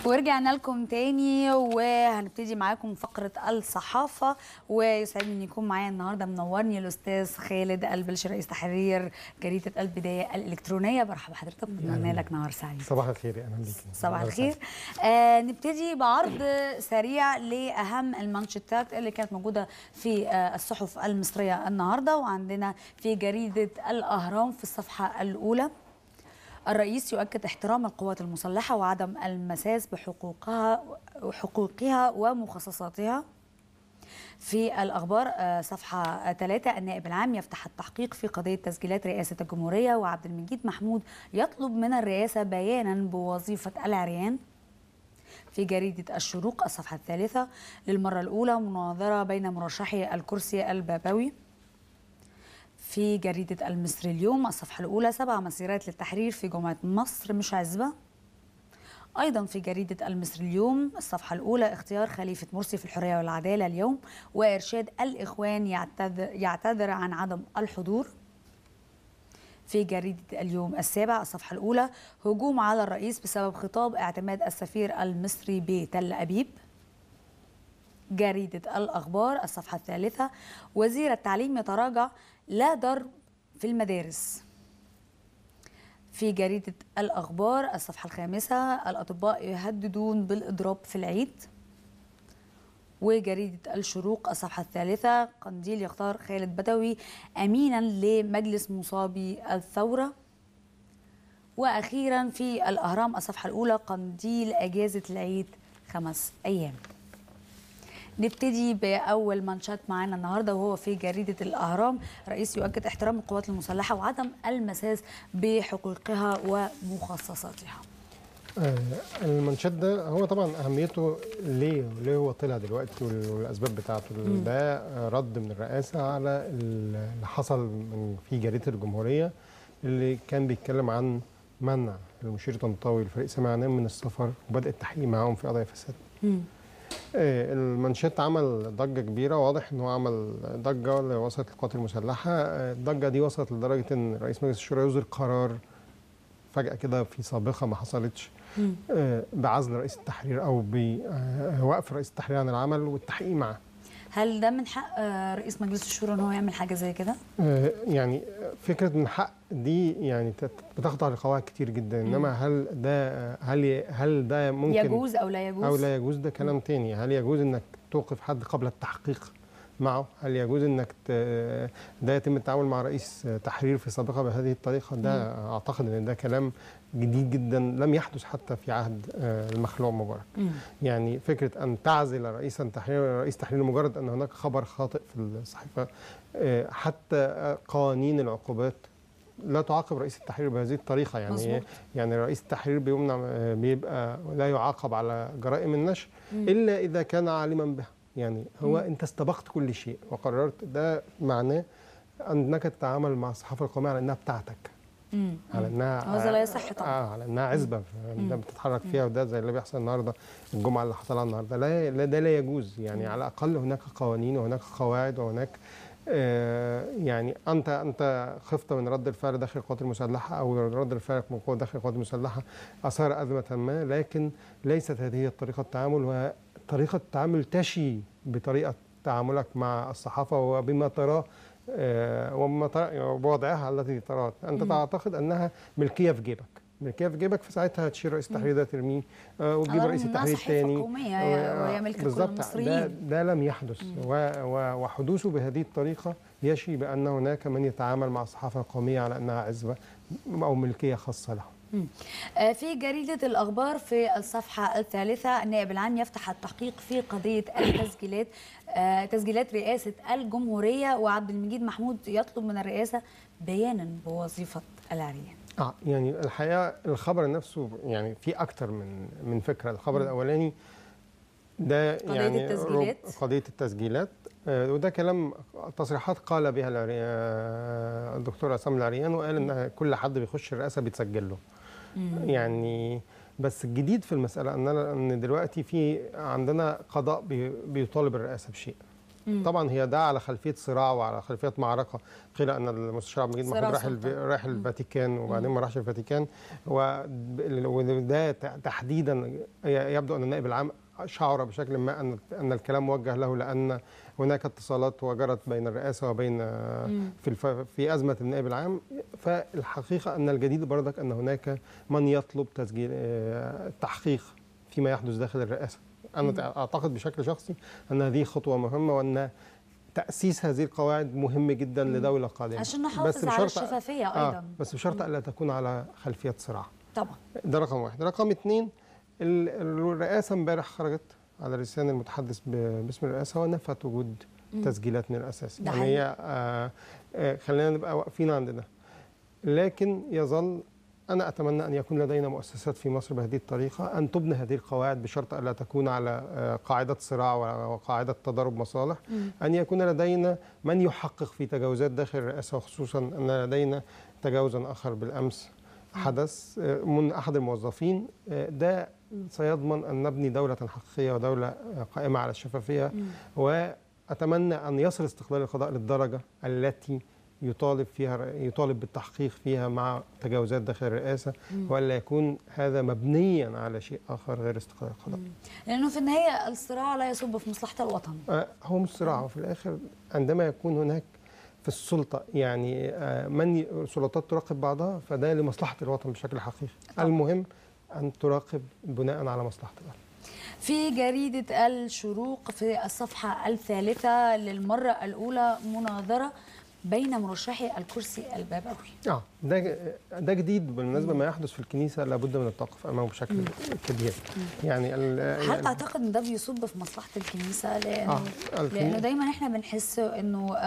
ورجعنا لكم تاني وهنبتدي معاكم فقرة الصحافة، ويسعدني ان يكون معايا النهارده منورني الاستاذ خالد البلش رئيس تحرير جريدة البداية الإلكترونية. برحب بحضرتك وبتمنى لك نهار سعيد. صباح الخير، اهلا بيكي. صباح الخير. نبتدي بعرض سريع لأهم المانشيتات اللي كانت موجودة في الصحف المصرية النهارده، وعندنا في جريدة الأهرام في الصفحة الأولى: الرئيس يؤكد احترام القوات المسلحة وعدم المساس بحقوقها ومخصصاتها. في الأخبار صفحة 3: النائب العام يفتح التحقيق في قضية تسجيلات رئاسة الجمهورية، وعبد المجيد محمود يطلب من الرئاسة بيانا بوظيفة العريان. في جريدة الشروق الصفحة 3: للمرة الأولى مناظرة بين مرشحي الكرسي البابوي. في جريدة المصري اليوم الصفحة الأولى: 7 مسيرات للتحرير في جمعة مصر مش عزبة. أيضا في جريدة المصري اليوم الصفحة الأولى: اختيار خليفة مرسي في الحرية والعدالة اليوم، وإرشاد الإخوان يعتذر عن عدم الحضور. في جريدة اليوم السابع الصفحة الأولى: هجوم على الرئيس بسبب خطاب اعتماد السفير المصري بتل أبيب. جريدة الأخبار الصفحة الثالثة: وزير التعليم يتراجع، لا ضرب في المدارس. في جريدة الأخبار الصفحة الخامسة: الأطباء يهددون بالإضراب في العيد. وجريدة الشروق الصفحة الثالثة: قنديل يختار خالد بدوي أمينا لمجلس مصابي الثورة. وأخيرا في الأهرام الصفحة الأولى: قنديل أجازة العيد 5 أيام. نبتدي بأول مانشات معانا النهارده، وهو في جريدة الأهرام: رئيس يؤكد احترام القوات المسلحة وعدم المساس بحقوقها ومخصصاتها. المانشات ده هو طبعا اهميته ليه هو طلع دلوقتي والاسباب بتاعته. ده رد من الرئاسه على اللي حصل في جريده الجمهوريه، اللي كان بيتكلم عن منع المشير طنطاوي والفريق سامي عنان من السفر وبدأ التحقيق معاهم في قضايا فساد. المانشيت عمل ضجه كبيره، واضح ان هو عمل ضجه اللي وصلت للقوات المسلحه. الضجه دي وصلت لدرجه ان رئيس مجلس الشورى يصدر قرار فجاه كده في سابقه ما حصلتش بعزل رئيس التحرير او بوقف رئيس التحرير عن العمل والتحقيق معه. هل ده من حق رئيس مجلس الشورى ان هو يعمل حاجه زي كده؟ يعني فكره من حق دي يعني بتخضع لقواعد كتير جدا، انما هل ده ممكن يجوز او لا يجوز؟ او لا يجوز ده كلام تاني. هل يجوز انك توقف حد قبل التحقيق معه؟ هل يجوز انك ده يتم التعامل مع رئيس تحرير في سابقه بهذه الطريقه؟ ده اعتقد ان ده كلام جديد جدا لم يحدث حتى في عهد المخلوع مبارك. يعني فكره ان تعزل رئيس تحرير لمجرد ان هناك خبر خاطئ في الصحيفه، حتى قوانين العقوبات لا تعاقب رئيس التحرير بهذه الطريقه. يعني رئيس التحرير بيبقى لا يعاقب على جرائم النشر الا اذا كان عالما بها. يعني هو انت استبقت كل شيء وقررت، ده معناه انك تتعامل مع الصحافه القوميه على انها بتاعتك، على انها هذا لا يصح طبعا، على انها عزبه بتتحرك فيها، وده زي اللي بيحصل النهارده، الجمعه اللي حصل النهارده. ده لا يجوز. يعني على الاقل هناك قوانين وهناك قواعد وهناك يعني انت خفت من رد الفعل داخل القوات المسلحه او رد الفعل من قوه داخل القوات المسلحه اثار ازمه ما، لكن ليست هذه طريقه التعامل. وطريقه التعامل تشي بطريقه تعاملك مع الصحافه وبما تراه وبوضعها التي تراه. انت تعتقد انها ملكيه في جيبك، في ساعتها تشيل رئيس التحرير ده ترميه وتجيب رئيس التحرير الثاني وهي ملك كل المصريين. ده لم يحدث. وحدوثه بهذه الطريقه يشي بان هناك من يتعامل مع الصحافه القوميه على انها عزبه او ملكيه خاصه له. في جريدة الأخبار في الصفحة الثالثة: النائب العام يفتح التحقيق في قضية التسجيلات تسجيلات رئاسة الجمهورية، وعبد المجيد محمود يطلب من الرئاسة بيانا بوظيفة العريان. يعني الحقيقة الخبر نفسه يعني في أكتر من فكرة. الخبر الأولاني ده يعني قضية التسجيلات، وده كلام تصريحات قال بها الدكتور عصام العريان، وقال ان كل حد بيخش الرئاسه بيتسجل له. يعني بس الجديد في المساله ان دلوقتي في عندنا قضاء بيطالب الرئاسه بشيء، طبعا هي ده على خلفيه صراع وعلى خلفيه معركه. قيل ان المستشار عبد المجيد محمود راح الفاتيكان وبعدين ما راحش الفاتيكان، وده تحديدا يبدو ان النائب العام شعر بشكل ما ان الكلام موجه له، لان هناك اتصالات وجرت بين الرئاسه وبين في ازمه النائب العام. فالحقيقه ان الجديد بردك ان هناك من يطلب تسجيل التحقيق فيما يحدث داخل الرئاسه. انا اعتقد بشكل شخصي ان هذه خطوه مهمه، وان تأسيس هذه القواعد مهم جدا لدولة قادمة، عشان نحافظ على الشفافية أيضا. بس بشرط ألا تكون على خلفية صراع. طبعا. ده رقم واحد. رقم اثنين، الرئاسة امبارح خرجت على لسان المتحدث باسم الرئاسة ونفت وجود تسجيلات من الأساس. يعني هي خلينا نبقى واقفين عند ده. لكن يظل أنا أتمنى أن يكون لدينا مؤسسات في مصر بهذه الطريقة، أن تبنى هذه القواعد بشرط ألا تكون على قاعدة صراع وقاعدة تضارب مصالح، أن يكون لدينا من يحقق في تجاوزات داخل الرئاسة، وخصوصا أن لدينا تجاوزا آخر بالأمس حدث من أحد الموظفين. ده سيضمن أن نبني دولة حقيقية ودولة قائمة على الشفافية. وأتمنى أن يصل استقلال القضاء للدرجة التي يطالب بالتحقيق فيها مع تجاوزات داخل الرئاسة، ولا يكون هذا مبنيا على شيء آخر غير استقلال القضاء. لأنه في النهاية الصراع لا يصب في مصلحة الوطن. هو مش صراع، وفي الآخر عندما يكون هناك في السلطة يعني من سلطات تراقب بعضها، فده لمصلحة الوطن بشكل حقيقي. المهم أن تراقب بناء على مصلحة الوطن. في جريدة الشروق في الصفحة 3 للمرة الأولى مناظرة بين مرشحي الكرسي البابوي. ده جديد بالمناسبة. ما يحدث في الكنيسة لابد من التوقف أمامه بشكل كبير. يعني هل تعتقد أن ده بيصب في مصلحة الكنيسة؟ لأنه دايما احنا بنحس أنه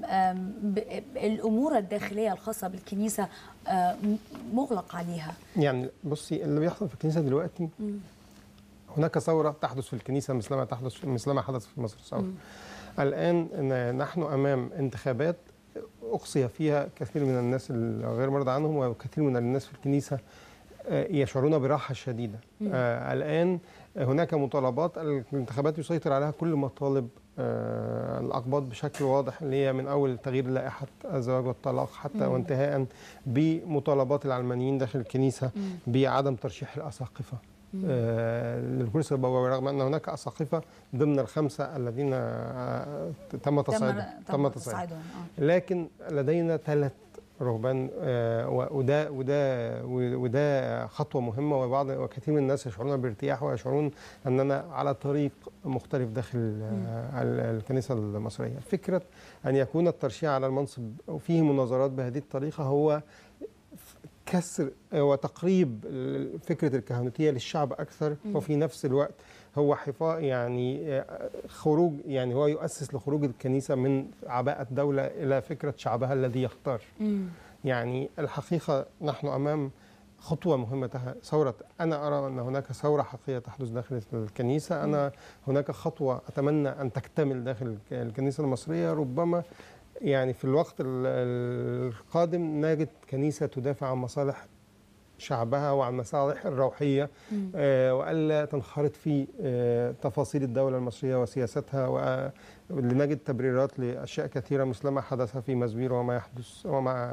الأمور الداخلية الخاصة بالكنيسة مغلق عليها. يعني بصي، اللي بيحصل في الكنيسة دلوقتي هناك ثورة تحدث في الكنيسة مثلما حدث في مصر ثورة. الآن نحن أمام انتخابات أقصي فيها كثير من الناس الغير مرضى عنهم، وكثير من الناس في الكنيسة يشعرون براحة شديدة. الآن هناك مطالبات، الانتخابات يسيطر عليها كل مطالب الأقباط بشكل واضح، اللي هي من أول تغيير لائحة الزواج والطلاق حتى وانتهاء بمطالبات العلمانيين داخل الكنيسة بعدم ترشيح الأساقفة للكرسي البابوي، رغم أن هناك أساقفة ضمن الخمسة الذين تم تصعيدهم. لكن لدينا 3 رهبان، وده خطوة مهمة. وكثير من الناس يشعرون بارتياح ويشعرون أننا على طريق مختلف داخل الكنيسة المصرية. فكرة أن يكون الترشيح على المنصب وفيه مناظرات بهذه الطريقة هو كسر وتقريب فكرة الكهنوتية للشعب أكثر، وفي نفس الوقت هو حفاظ يعني خروج، يعني هو يؤسس لخروج الكنيسة من عباءة دولة إلى فكرة شعبها الذي يختار. يعني الحقيقة نحن أمام خطوة مهمة، ثورة. أنا أرى أن هناك ثورة حقيقية تحدث داخل الكنيسة. هناك خطوة أتمنى أن تكتمل داخل الكنيسة المصرية. ربما يعني في الوقت القادم نجد كنيسة تدافع عن مصالح شعبها وعن مصالح الروحية، وألا تنخرط في تفاصيل الدولة المصرية وسياستها، ولنجد تبريرات لأشياء كثيرة مثل ما حدث في مزوير وما يحدث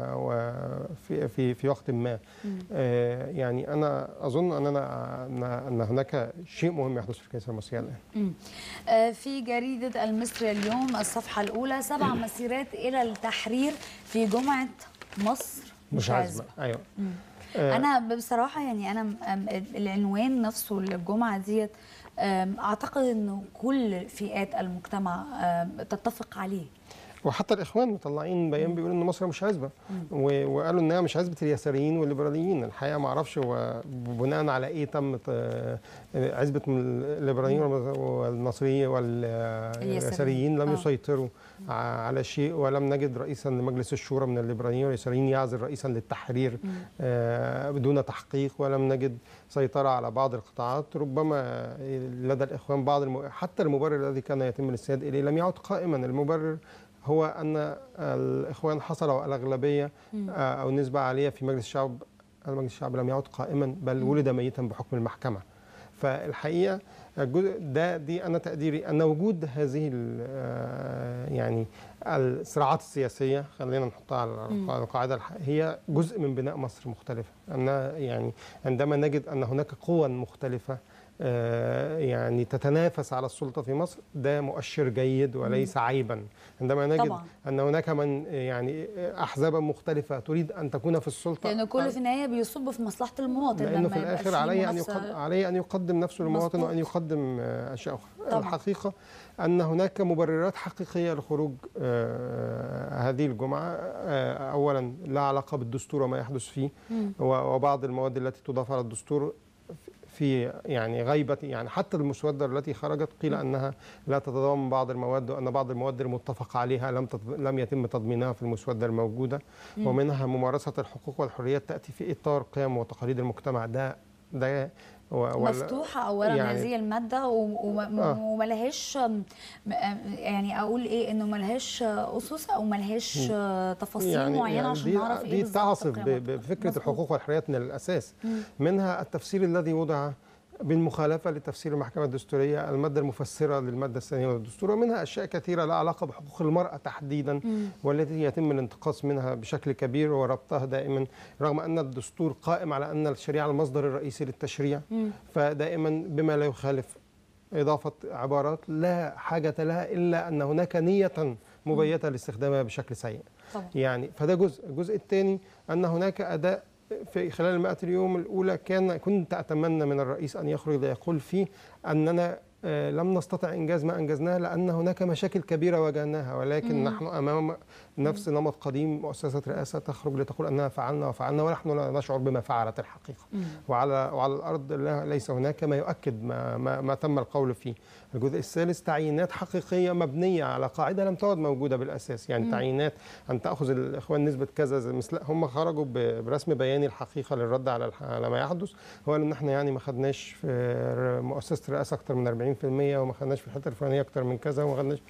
في وقت ما. يعني أنا أظن أن هناك شيء مهم يحدث في الكنيسة المصرية الآن. في جريدة المصري اليوم الصفحة الأولى 7 مسيرات إلى التحرير في جمعة مصر مش عازمة. أيوة. أنا بصراحة يعني أنا العنوان نفسه للجمعة ديت أعتقد أنه كل فئات المجتمع تتفق عليه. وحتى الإخوان مطلعين بيان بيقولوا إن مصر مش عزبة، وقالوا إنها مش عزبة اليساريين والليبراليين. الحقيقة ما أعرفش هو بناء على إيه تم عزبة الليبراليين والنصريين واليساريين لم يسيطروا على شيء، ولم نجد رئيسا لمجلس الشورى من الليبراليين واليساريين يعزل رئيسا للتحرير بدون تحقيق، ولم نجد سيطرة على بعض القطاعات. ربما لدى الإخوان بعض حتى المبرر الذي كان يتم الاستناد إليه لم يعد قائما. المبرر هو أن الإخوان حصلوا على أغلبية أو نسبة عالية في مجلس الشعب. المجلس الشعب لم يعد قائما، بل ولد ميتا بحكم المحكمة. فالحقيقه الجزء ده دي انا تقديري ان وجود هذه يعني الصراعات السياسيه، خلينا نحطها على القاعده، هي جزء من بناء مصر مختلفه. ان يعني عندما نجد ان هناك قوى مختلفه يعني تتنافس على السلطة في مصر، ده مؤشر جيد وليس عيبا. عندما نجد طبعا أن هناك من يعني أحزابا مختلفة تريد أن تكون في السلطة، لأن كله في النهاية بيصب في مصلحة المواطن، لأنه في الآخر عليه أن يقدم نفسه للمواطن وأن يقدم أشياء أخرى. الحقيقة أن هناك مبررات حقيقية لخروج هذه الجمعة. أولا لا علاقة بالدستور وما يحدث فيه وبعض المواد التي تضاف على الدستور في يعني غيبة، يعني حتى المسودة التي خرجت قيل أنها لا تتضمن بعض المواد، وأن بعض المواد المتفق عليها لم يتم تضمينها في المسودة الموجودة، ومنها ممارسة الحقوق والحريات تأتي في إطار قيم وتقاليد المجتمع. ده مفتوحة أولا يعني هذه المادة وملهاش يعني أقول إيه، إنه ملهاش أسس أو ملهاش تفاصيل يعني معينة عشان نعرف إيه بالظبط. دي تعصف بفكرة الحقوق والحريات من الأساس. منها التفسير الذي وضع بالمخالفة لتفسير المحكمة الدستورية المادة المفسرة للمادة الثانية من الدستور، ومنها أشياء كثيرة لها علاقة بحقوق المرأة تحديدا والتي يتم الانتقاص منها بشكل كبير وربطها دائما، رغم أن الدستور قائم على أن الشريعة المصدر الرئيسي للتشريع، فدائما بما لا يخالف إضافة عبارات لا حاجة لها إلا أن هناك نية مبيتة لاستخدامها بشكل سيء. يعني فده الجزء الثاني أن هناك أداء في خلال ال100 اليوم الأولى كنت أتمنى من الرئيس أن يخرج ليقول فيه أننا لم نستطع إنجاز ما أنجزناه لأن هناك مشاكل كبيرة واجهناها، ولكن نحن أمام نفس نمط قديم. مؤسسة رئاسة تخرج لتقول أنها فعلنا ونحن لا نشعر بما فعلت الحقيقة. وعلى الأرض ليس هناك ما يؤكد ما تم القول فيه. الجزء الثالث تعيينات حقيقية مبنية على قاعدة لم تعد موجودة بالأساس، يعني تعيينات أن تأخذ الإخوان نسبة كذا، مثل هم خرجوا برسم بياني الحقيقة للرد على ما يحدث، هو أن احنا يعني ما خدناش في مؤسسة الرئاسة أكثر من 40% وما خدناش في الحتة الفلانية أكثر من كذا وما خدناش.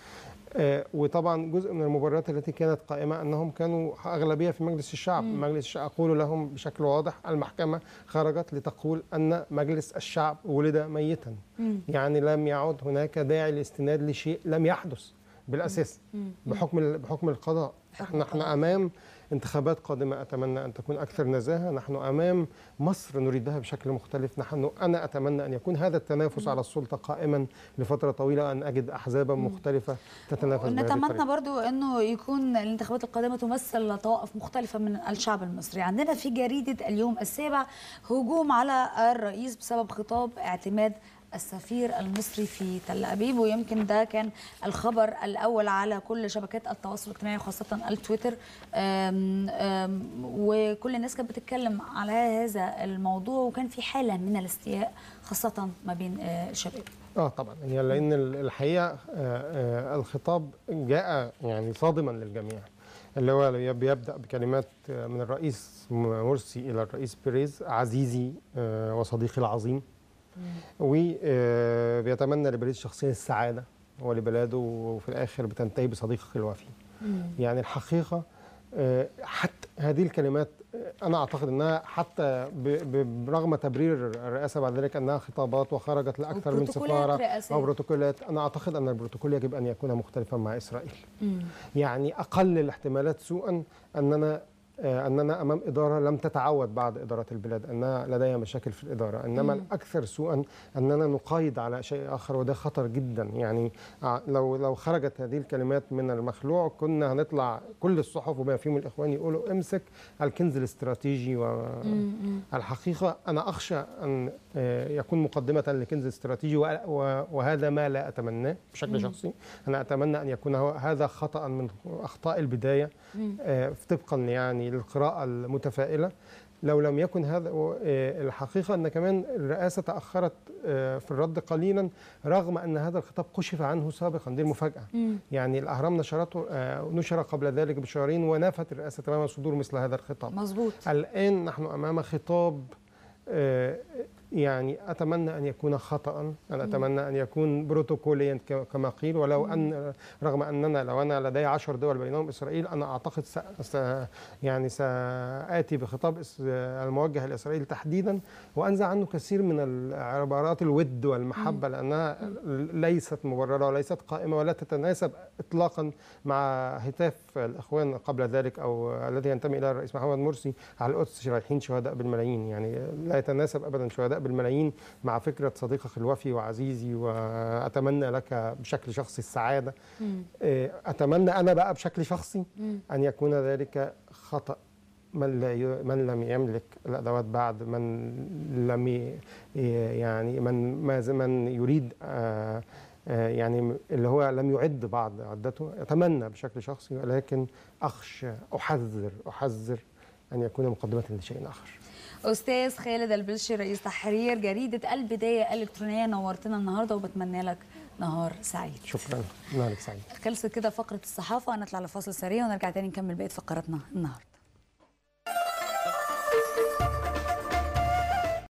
وطبعا جزء من المبررات التي كانت قائمة أنهم كانوا أغلبية في مجلس الشعب. مجلس الشعب أقول لهم بشكل واضح، المحكمة خرجت لتقول أن مجلس الشعب ولد ميتا، يعني لم يعد هناك داعي للاستناد لشيء لم يحدث بالأساس بحكم القضاء. نحن أمام انتخابات قادمة أتمنى أن تكون أكثر نزاهة، نحن أمام مصر نريدها بشكل مختلف. أنا أتمنى أن يكون هذا التنافس على السلطة قائما لفترة طويلة، أن أجد أحزابا مختلفة تتنافس بهذه الطريقة. نتمنى برضو أنه يكون الانتخابات القادمة تمثل طوائف مختلفة من الشعب المصري. عندنا في جريدة اليوم السابع هجوم على الرئيس بسبب خطاب اعتماد السفير المصري في تل أبيب، ويمكن ده كان الخبر الأول على كل شبكات التواصل الاجتماعي وخاصة التويتر، وكل الناس كانت بتتكلم على هذا الموضوع، وكان في حالة من الاستياء خاصة ما بين الشباب. طبعا، يعني لأن الحقيقة الخطاب جاء يعني صادما للجميع، اللي هو بيبدأ بكلمات من الرئيس مرسي إلى الرئيس بيريز: عزيزي وصديقي العظيم، وبيتمنى لبريز شخصيا السعادة ولبلاده، وفي الآخر بتنتهي بصديقك الوفي. يعني الحقيقة حتى هذه الكلمات أنا أعتقد أنها حتى برغم تبرير الرئاسة بعد ذلك أنها خطابات وخرجت لأكثر من سفارة أو بروتوكولات، أنا أعتقد أن البروتوكول يجب أن يكون مختلفا مع إسرائيل. يعني أقل الاحتمالات سوءا أننا أمام إدارة لم تتعود بعد إدارة البلاد أنها لديها مشاكل في الإدارة، إنما الأكثر سوءا أننا نقايد على شيء آخر، وده خطر جدا. يعني لو خرجت هذه الكلمات من المخلوع كنا هنطلع كل الصحف وما فيهم الإخوان يقولوا امسك الكنز الاستراتيجي. والحقيقة أنا أخشى أن يكون مقدمة لكنز استراتيجي، وهذا ما لا أتمناه بشكل شخصي. أنا أتمنى أن يكون هذا خطأ من أخطاء البداية طبقا يعني للقراءة المتفائلة. لو لم يكن هذا، الحقيقة أن كمان الرئاسة تأخرت في الرد قليلا رغم أن هذا الخطاب كشف عنه سابقا. دي المفاجأة. يعني الأهرام نشرته نشر قبل ذلك بشهرين ونافت الرئاسة تماما صدور مثل هذا الخطاب. مظبوط. الآن نحن أمام خطاب يعني أتمنى أن يكون خطأ، أنا أتمنى أن يكون بروتوكوليا كما قيل، ولو أن رغم أننا لو أنا لدي 10 دول بينهم إسرائيل، أنا أعتقد يعني سآتي بخطاب الموجه لإسرائيل تحديدا، وأنزع عنه كثير من العبارات الود والمحبة، لأنها ليست مبررة وليست قائمة ولا تتناسب إطلاقا مع هتاف الإخوان قبل ذلك، أو الذي ينتمي إلى الرئيس محمد مرسي على القدس رايحين شهداء بالملايين. يعني لا يتناسب أبدا شهداء بالملايين مع فكرة صديقك الوفي وعزيزي، وأتمنى لك بشكل شخصي السعادة. أتمنى أنا بقى بشكل شخصي أن يكون ذلك خطأ من لم يملك الأدوات بعد، من لم يعني من يريد يعني اللي هو لم يعد بعد عدته. أتمنى بشكل شخصي، ولكن أخشى أحذر أن يكون مقدمة لشيء آخر. أستاذ خالد البلشي، رئيس تحرير جريدة البداية الإلكترونية، نورتنا النهاردة وبتمنى لك نهار سعيد. شكرا، نهارك سعيد. خلصت كده فقرة الصحافة، هنطلع لفاصل سريع ونرجع تاني نكمل بقية فقراتنا النهاردة.